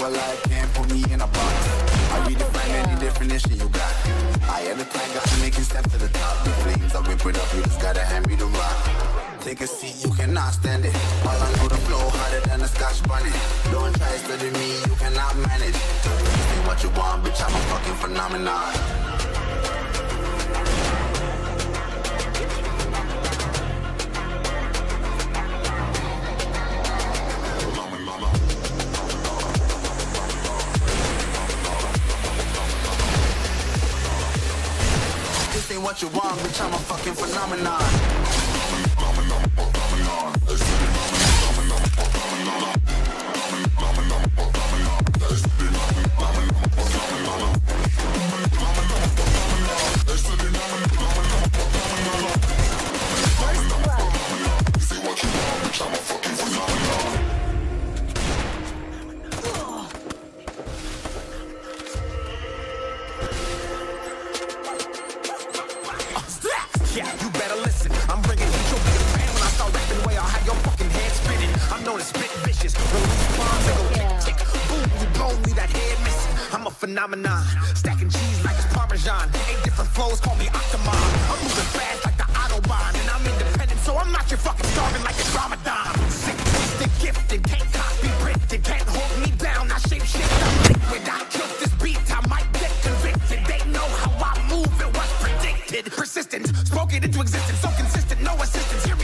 but life can't put me in a box. I redefine any definition you got. I am the kind got to make it step to the top. The flames I whip it up, you just gotta hand me the rock. Take a seat, you cannot stand it. All I know the flow harder than a Scotch bunny. Don't try studying me, you cannot manage. Say what you want, bitch, I'm a fucking phenomenon. This ain't what you want, bitch, I'm a fucking phenomenon. Yeah, you better listen. I'm bringing heat, you'll be a fan when I start rapping way. I'll have your fucking head spinning. I'm known as spit vicious. Release bombs and go tick, tick. Boom, you blown me that head missing. I'm a phenomenon. Stacking cheese like it's Parmesan. 8 different flows, call me Octomom. I'm moving fast like the Autobahn. And I'm independent, so I'm not your fucking starving like it's Ramadan. Sick, twisted, gifted, can't copy, printed, can't hold me down. I shape shit, I'm liquid. I killed this beat, I might get convicted. They know how I move, it was predicted. Persistent, spoken into existence, so consistent, no assistance. Here